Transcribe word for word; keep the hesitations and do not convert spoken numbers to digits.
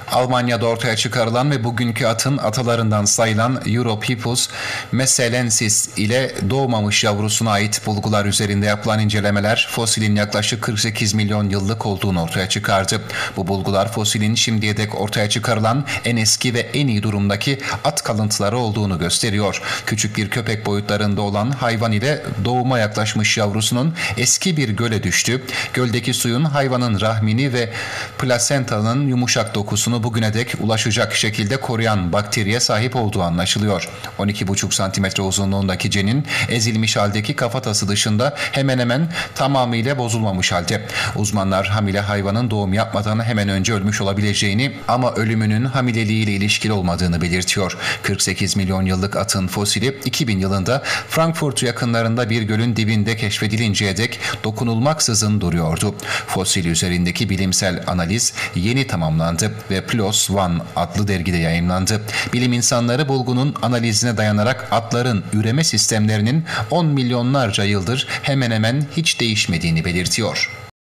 Almanya'da ortaya çıkarılan ve bugünkü atın atalarından sayılan Europithecus messelensis ile doğmamış yavrusuna ait bulgular üzerinde yapılan incelemeler fosilin yaklaşık kırk sekiz milyon yıllık olduğunu ortaya çıkardı. Bu bulgular fosilin şimdiye dek ortaya çıkarılan en eski ve en iyi durumdaki at kalıntıları olduğunu gösteriyor. Küçük bir köpek boyutlarında olan hayvan ile doğuma yaklaşmış yavrusunun eski bir göle düştü. Göldeki suyun hayvanın rahmini ve plasentanın yumuşak dokusunu bugüne dek ulaşacak şekilde koruyan bakteriye sahip olduğu anlaşılıyor. on iki buçuk santimetre uzunluğundaki cenin ezilmiş haldeki kafatası dışında hemen hemen tamamıyla bozulmamış halde. Uzmanlar hamile hayvanın doğum yapmadan hemen önce ölmüş olabileceğini ama ölümünün hamileliğiyle ilişkili olmadığını belirtiyor. kırk sekiz milyon yıllık atın fosili iki bin yılında Frankfurt yakınlarında bir gölün dibinde keşfedilinceye dek dokunulmaksızın duruyordu. Fosil üzerindeki bilimsel analiz yeni tamamlandı ve PLOS ONE adlı dergide yayımlandı. Bilim insanları bulgunun analizine dayanarak atların üreme sistemlerinin on milyonlarca yıldır hemen hemen hiç değişmediğini belirtiyor.